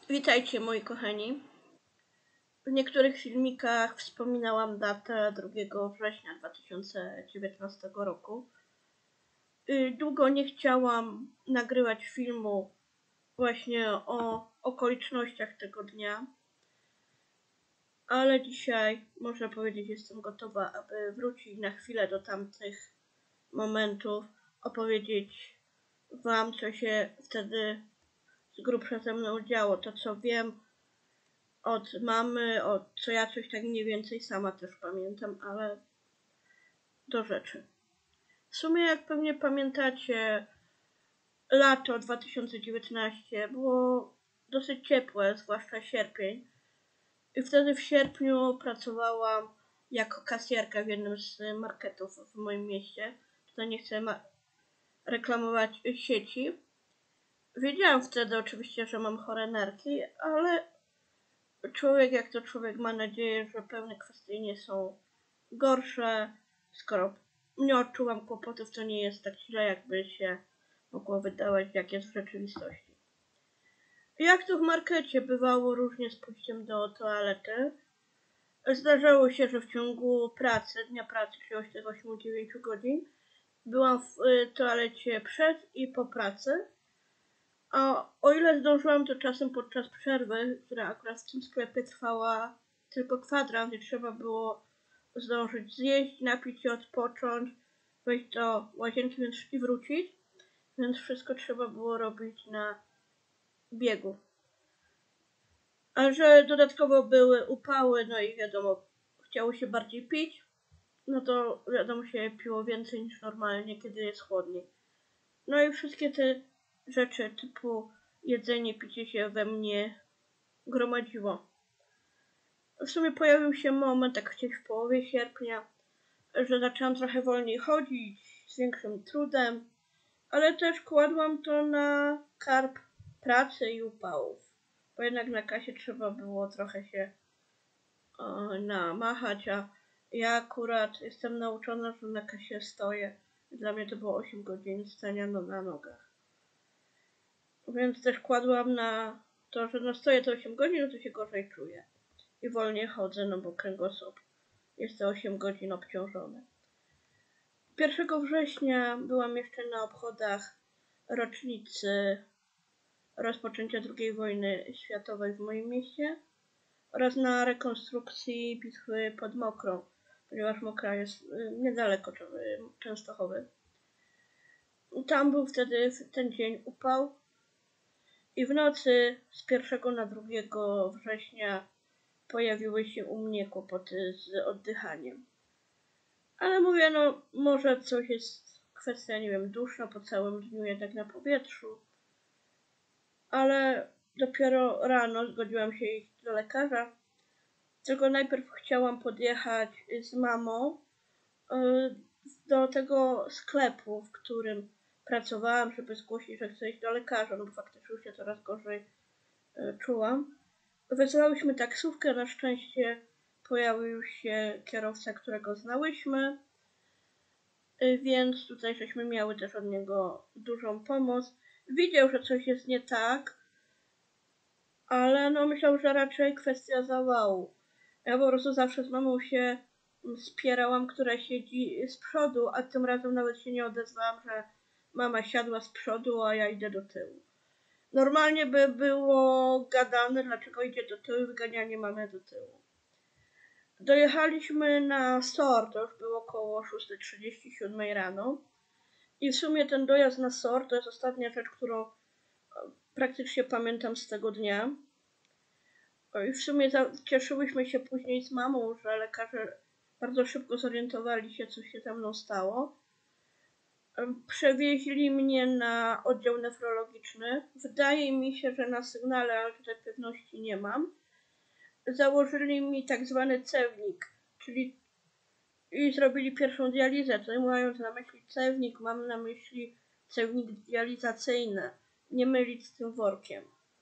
Witajcie moi kochani. W niektórych filmikach wspominałam datę 2 września 2019 roku. Długo nie chciałam nagrywać filmu właśnie o okolicznościach tego dnia, ale dzisiaj można powiedzieć, jestem gotowa, aby wrócić na chwilę do tamtych momentów, opowiedzieć wam, co się wtedy z grubsza ze mną działo, to co wiem od mamy, co ja coś tak mniej więcej sama też pamiętam, ale do rzeczy. W sumie, jak pewnie pamiętacie, lato 2019 było dosyć ciepłe, zwłaszcza sierpień. I wtedy w sierpniu pracowałam jako kasjerka w jednym z marketów w moim mieście. Tutaj nie chcę reklamować sieci. Wiedziałam wtedy oczywiście, że mam chore nerki, ale człowiek jak to człowiek ma nadzieję, że pewne kwestie nie są gorsze. Skoro nie odczuwam kłopotów, to nie jest tak źle, jakby się mogło wydawać, jak jest w rzeczywistości. Jak to w markecie bywało różnie z pójściem do toalety. Zdarzało się, że w ciągu dnia pracy, czyli tych 8-9 godzin, byłam w toalecie przed i po pracy. A o ile zdążyłam, to czasem podczas przerwy, która akurat w tym sklepie trwała tylko kwadrans i trzeba było zdążyć zjeść, napić się, odpocząć, wejść do łazienki i wrócić, więc wszystko trzeba było robić na biegu. A że dodatkowo były upały, no i wiadomo, chciało się bardziej pić, no to wiadomo się piło więcej niż normalnie, kiedy jest chłodniej. No i wszystkie te rzeczy typu jedzenie, picie się we mnie gromadziło. W sumie pojawił się moment, tak gdzieś w połowie sierpnia, że zaczęłam trochę wolniej chodzić, z większym trudem, ale też kładłam to na karb pracy i upałów, bo jednak na kasie trzeba było trochę się namachać, a ja akurat jestem nauczona, że na kasie stoję. Dla mnie to było 8 godzin stania na nogach. Więc też kładłam na to, że stoję to 8 godzin, no to się gorzej czuję. I wolniej chodzę, no bo kręgosłup jest te 8 godzin obciążony. 1 września byłam jeszcze na obchodach rocznicy rozpoczęcia II wojny światowej w moim mieście oraz na rekonstrukcji bitwy pod Mokrą, ponieważ Mokra jest niedaleko Częstochowy. Tam był wtedy w ten dzień upał i w nocy z 1 na 2 września pojawiły się u mnie kłopoty z oddychaniem. Ale mówię, no może coś jest, kwestia, nie wiem, duszno po całym dniu jednak na powietrzu. Ale dopiero rano zgodziłam się iść do lekarza. Tylko najpierw chciałam podjechać z mamą do tego sklepu, w którym pracowałam, żeby zgłosić, że chcę iść do lekarza, no bo faktycznie już się coraz gorzej czułam. Wezwałyśmy taksówkę, na szczęście pojawił się kierowca, którego znałyśmy, więc tutaj żeśmy miały też od niego dużą pomoc. Widział, że coś jest nie tak, ale no myślał, że raczej kwestia zawału. Ja po prostu zawsze z mamą się spierałam, która siedzi z przodu, a tym razem nawet się nie odezwałam, że mama siadła z przodu, a ja idę do tyłu. Normalnie by było gadane, dlaczego idzie do tyłu i wyganianie mamy do tyłu. Dojechaliśmy na SOR, to już było około 6:37 rano. I w sumie ten dojazd na SOR to jest ostatnia rzecz, którą praktycznie pamiętam z tego dnia. I w sumie cieszyłyśmy się później z mamą, że lekarze bardzo szybko zorientowali się, co się ze mną stało. Przewieźli mnie na oddział nefrologiczny. Wydaje mi się, że na sygnale, ale tutaj pewności nie mam. Założyli mi tak zwany cewnik, czyli i zrobili pierwszą dializę. Tutaj mając na myśli cewnik, mam na myśli cewnik dializacyjny. Nie mylić z tym workiem.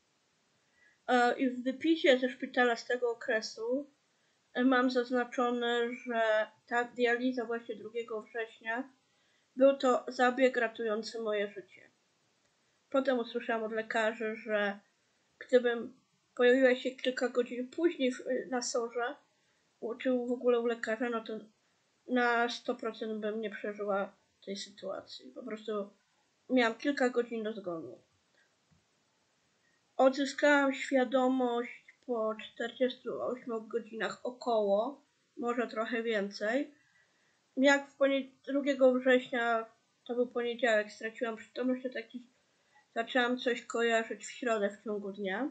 I w wypisie ze szpitala z tego okresu mam zaznaczone, że ta dializa właśnie 2 września był to zabieg ratujący moje życie. Potem usłyszałam od lekarzy, że gdybym pojawiła się kilka godzin później na SOR-ze, czy w ogóle u lekarza, no to na 100% bym nie przeżyła tej sytuacji. Po prostu miałam kilka godzin do zgonu. Odzyskałam świadomość po 48 godzinach około, może trochę więcej. Jak 2 września, to był poniedziałek, straciłam przytomność, to zaczęłam coś kojarzyć w środę w ciągu dnia.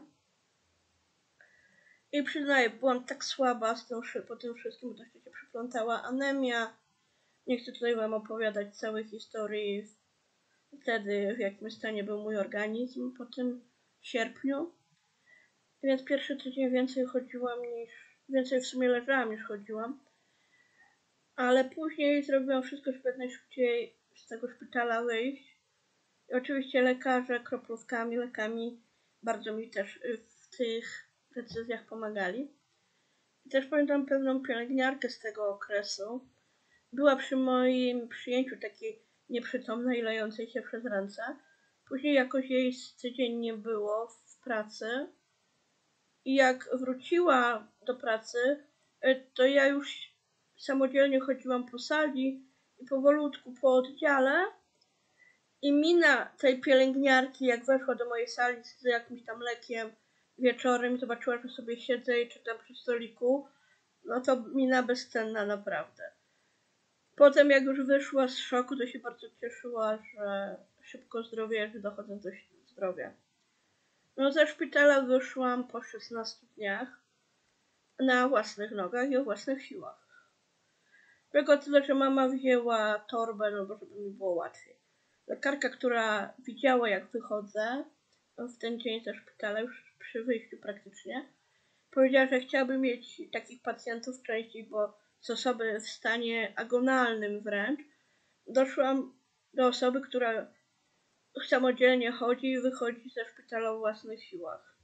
I przyznaję, byłam tak słaba po tym wszystkim, bo to się przyplątała anemia. Nie chcę tutaj wam opowiadać całej historii wtedy, w jakim stanie był mój organizm po tym sierpniu. Więc pierwszy tydzień więcej w sumie leżałam niż chodziłam. Ale później zrobiłam wszystko, żeby jak najszybciej z tego szpitala wyjść. I oczywiście lekarze kroplówkami, lekami bardzo mi też w tych decyzjach pomagali. I też pamiętam pewną pielęgniarkę z tego okresu. Była przy moim przyjęciu takiej nieprzytomnej, lejącej się przez ręce. Później jakoś jej z tydzień nie było w pracy. I jak wróciła do pracy, to ja już samodzielnie chodziłam po sali i powolutku po oddziale. I mina tej pielęgniarki, jak weszła do mojej sali z jakimś tam lekiem wieczorem, zobaczyła, że sobie siedzę i czytam przy stoliku, no to mina bezcenna naprawdę. Potem jak już wyszła z szoku, to się bardzo cieszyła, że szybko zdrowieje, że dochodzę do zdrowia. No ze szpitala wyszłam po 16 dniach na własnych nogach i o własnych siłach. Tylko tyle, że mama wzięła torbę, no bo żeby mi było łatwiej. Lekarka, która widziała jak wychodzę w ten dzień ze szpitala, już przy wyjściu praktycznie, powiedziała, że chciałaby mieć takich pacjentów częściej, bo z osoby w stanie agonalnym wręcz doszłam do osoby, która samodzielnie chodzi i wychodzi ze szpitala o własnych siłach.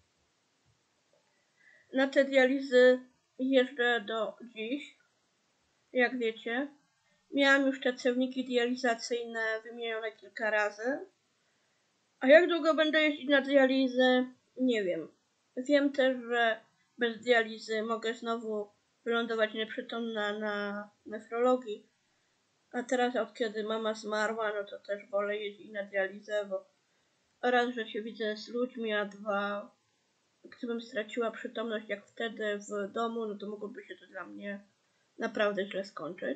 Na te dializy jeżdżę do dziś, jak wiecie. Miałam już te cewniki dializacyjne wymienione kilka razy. A jak długo będę jeździć na dializę? Nie wiem. Wiem też, że bez dializy mogę znowu wylądować nieprzytomna na nefrologii. A teraz od kiedy mama zmarła, no to też wolę jeździć na dializę, bo raz, że się widzę z ludźmi, a dwa, gdybym straciła przytomność jak wtedy w domu, no to mogłoby się to dla mnie naprawdę źle skończyć.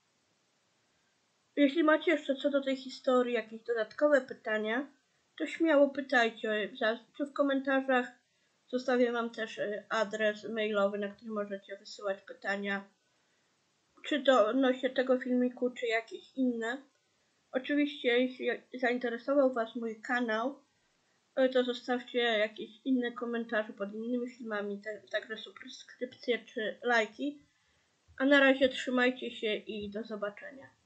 Jeśli macie jeszcze co do tej historii jakieś dodatkowe pytania, to śmiało pytajcie, czy w komentarzach zostawię wam też adres mailowy, na który możecie wysyłać pytania, czy odnośnie tego filmiku, czy jakieś inne. Oczywiście, jeśli zainteresował was mój kanał, to zostawcie jakieś inne komentarze pod innymi filmami, także subskrypcje czy lajki. A na razie trzymajcie się i do zobaczenia.